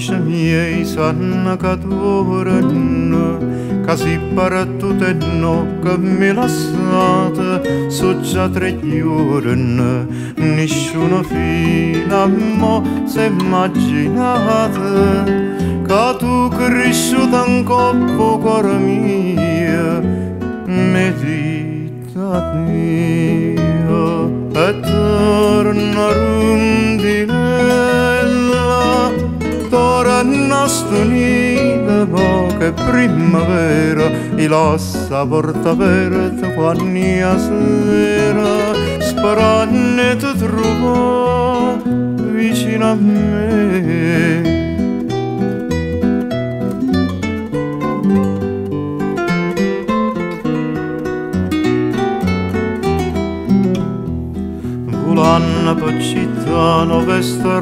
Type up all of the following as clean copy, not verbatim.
amici miei sanno che d'ora casi partute no che mi lasciate so già 3 giorni nessuno fino a mo si immaginate che tu cresciuta in coppo cuore mio meditate e torna rondinella torna stonita mo che primavera e lascia porta aperta quando sera sperando ti trovo vicino a me. Volando per città nuove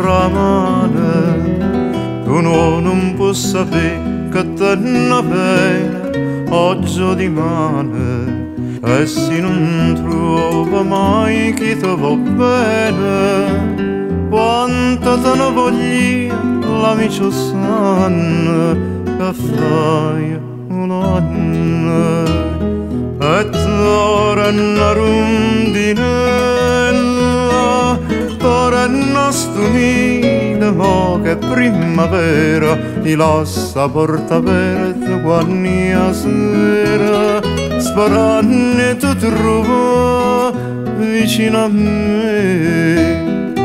strane tu non può sapere che te ne viene oggi di mane e se non trova mai chi ti va bene quanto te ne voglia l'amico sanno che fai un anno e torna rondinella torna stonita mo che primavera e lascia porta aperta quando sera sperando ti trovo vicino a me.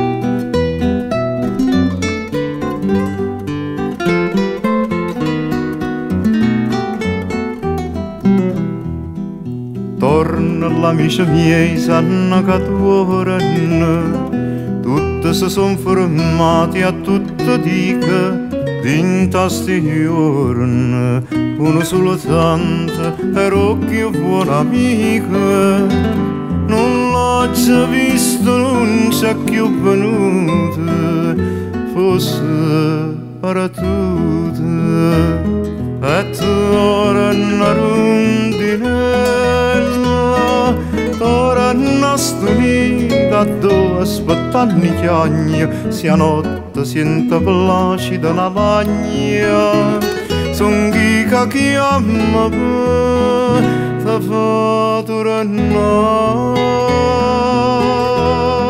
Torna l'amici miei sanno che d'ora tutti si son fermati a tutto dica dinta sti giorni uno soltanto era occhio buona amica non l'ho già visto non c'è più venuto fosse per tutte e torna rondinella torna stonita dove aspettano i chiagni sia notte senta placida una lagna son chi che chiama per te fa tornare.